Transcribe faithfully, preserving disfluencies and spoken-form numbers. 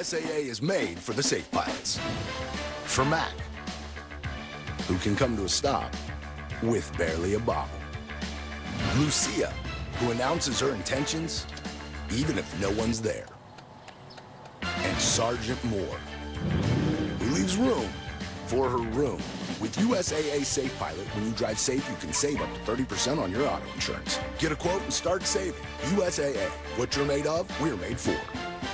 S A A is made for the safe pilots. For Mac, who can come to a stop with barely a bobble. Lucia, who announces her intentions even if no one's there. And Sergeant Moore, who leaves room for her room. With U S A A Safe Pilot, when you drive safe, you can save up to thirty percent on your auto insurance. Get a quote and start saving. U S A A. What you're made of, we're made for.